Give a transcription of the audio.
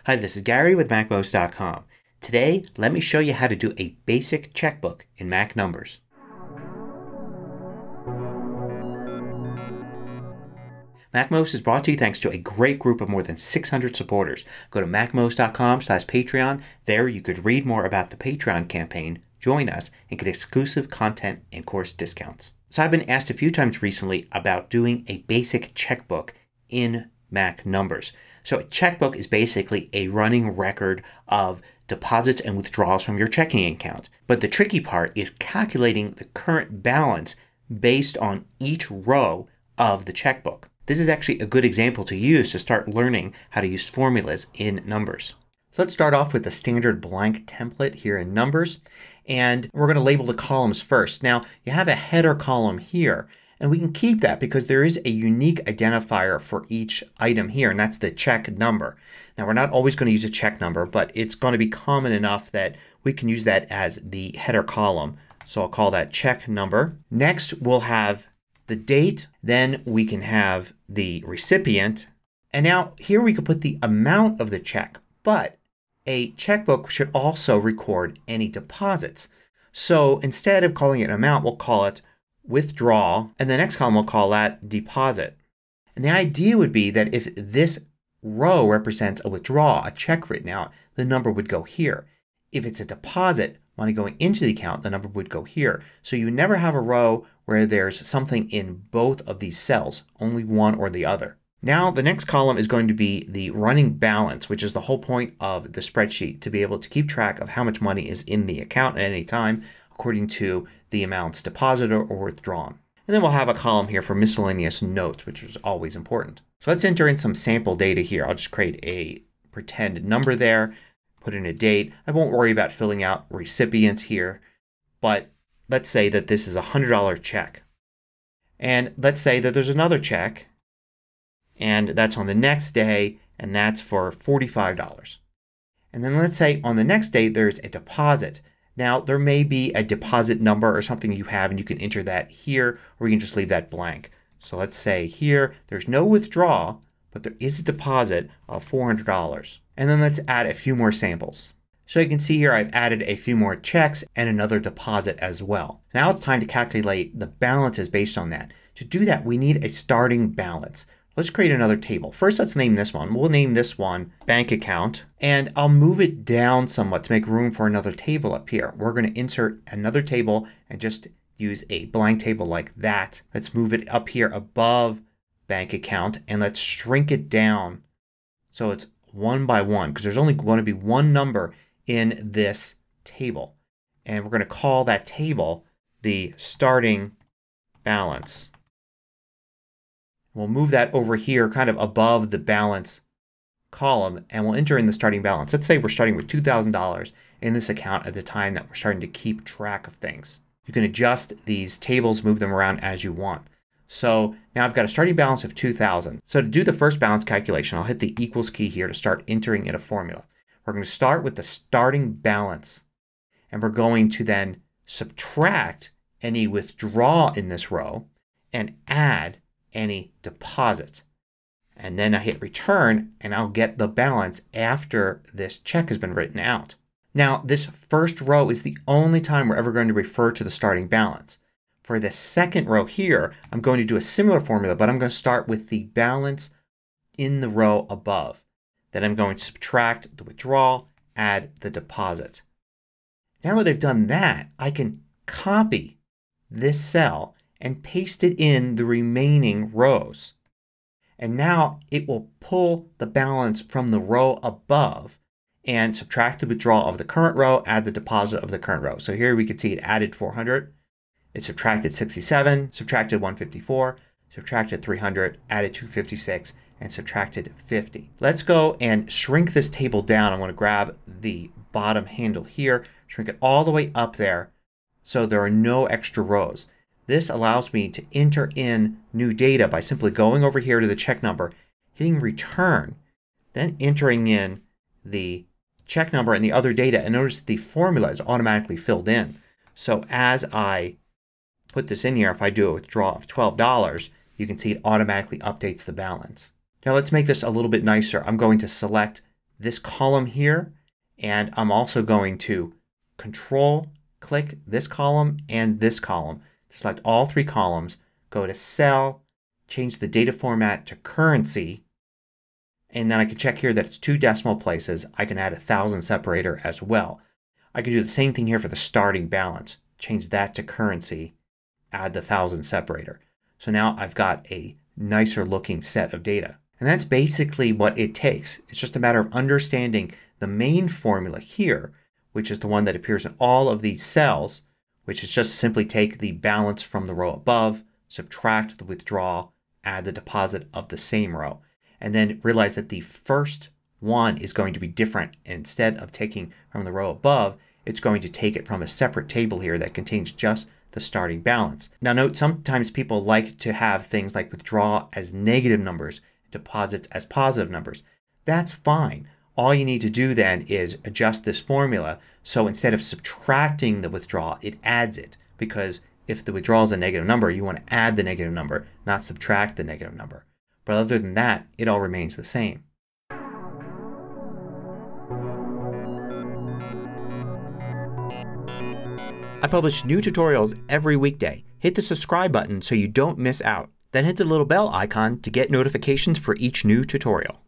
Hi, this is Gary with MacMost.com. Today, let me show you how to do a basic checkbook in Mac numbers. MacMost is brought to you thanks to a great group of more than 600 supporters. Go to MacMost.com/Patreon. There you could read more about the Patreon campaign, join us, and get exclusive content and course discounts. So I've been asked a few times recently about doing a basic checkbook in Mac numbers. So a checkbook is basically a running record of deposits and withdrawals from your checking account. But the tricky part is calculating the current balance based on each row of the checkbook. This is actually a good example to use to start learning how to use formulas in numbers. So let's start off with the standard blank template here in Numbers. And we're going to label the columns first. Now you have a header column here. And we can keep that because there is a unique identifier for each item here, and that's the check number. Now we're not always going to use a check number, but it's going to be common enough that we can use that as the header column. So I'll call that check number. Next we'll have the date. Then we can have the recipient. And now here we could put the amount of the check. But a checkbook should also record any deposits. So instead of calling it an amount, we'll call it withdraw, and the next column we'll call that deposit. And the idea would be that if this row represents a withdrawal, a check written out, the number would go here. If it's a deposit, money going into the account, the number would go here. So you never have a row where there's something in both of these cells, only one or the other. Now the next column is going to be the running balance, which is the whole point of the spreadsheet, to be able to keep track of how much money is in the account at any time according to the amounts deposited or withdrawn. And then we'll have a column here for miscellaneous notes, which is always important. So let's enter in some sample data here. I'll just create a pretend number there, put in a date. I won't worry about filling out recipients here, but let's say that this is a $100 check. And let's say that there's another check and that's on the next day and that's for $45. And then let's say on the next day there's a deposit. Now there may be a deposit number or something you have and you can enter that here, or you can just leave that blank. So let's say here there's no withdrawal, but there is a deposit of $400. And then let's add a few more samples. So you can see here I've added a few more checks and another deposit as well. Now it's time to calculate the balances based on that. To do that we need a starting balance. Let's create another table. First let's name this one. We'll name this one bank account, and I'll move it down somewhat to make room for another table up here. We're going to insert another table and just use a blank table like that. Let's move it up here above bank account and let's shrink it down so it's one by one, because there's only going to be one number in this table. And we're going to call that table the starting balance. We'll move that over here kind of above the balance column and we'll enter in the starting balance. Let's say we're starting with $2,000 in this account at the time that we're starting to keep track of things. You can adjust these tables, move them around as you want. So now I've got a starting balance of $2,000. So to do the first balance calculation I'll hit the equals key here to start entering in a formula. We're going to start with the starting balance and we're going to then subtract any withdrawal in this row and add any deposit. And then I hit return and I'll get the balance after this check has been written out. Now this first row is the only time we're ever going to refer to the starting balance. For the second row here I'm going to do a similar formula, but I'm going to start with the balance in the row above. Then I'm going to subtract the withdrawal, add the deposit. Now that I've done that I can copy this cell and paste it in the remaining rows. And now it will pull the balance from the row above and subtract the withdrawal of the current row, add the deposit of the current row. So here we can see it added 400, it subtracted 67, subtracted 154, subtracted 300, added 256, and subtracted 50. Let's go and shrink this table down. I'm going to grab the bottom handle here, shrink it all the way up there so there are no extra rows. This allows me to enter in new data by simply going over here to the check number, hitting return, then entering in the check number and the other data, and notice the formula is automatically filled in. So as I put this in here, if I do a withdrawal of $12, you can see it automatically updates the balance. Now let's make this a little bit nicer. I'm going to select this column here, and I'm also going to Control click this column and this column to select all three columns. Go to Cell, change the data format to currency, and then I can check here that it's 2 decimal places. I can add a 1000 separator as well. I can do the same thing here for the starting balance. Change that to currency, add the 1000 separator. So now I've got a nicer looking set of data. And that's basically what it takes. It's just a matter of understanding the main formula here, which is the one that appears in all of these cells, which is just simply take the balance from the row above, subtract the withdrawal, add the deposit of the same row. And then realize that the first one is going to be different. And instead of taking from the row above, it's going to take it from a separate table here that contains just the starting balance. Now note, sometimes people like to have things like withdraw as negative numbers, deposits as positive numbers. That's fine. All you need to do then is adjust this formula so instead of subtracting the withdrawal it adds it, because if the withdrawal is a negative number you want to add the negative number, not subtract the negative number. But other than that it all remains the same. I publish new tutorials every weekday. Hit the subscribe button so you don't miss out. Then hit the little bell icon to get notifications for each new tutorial.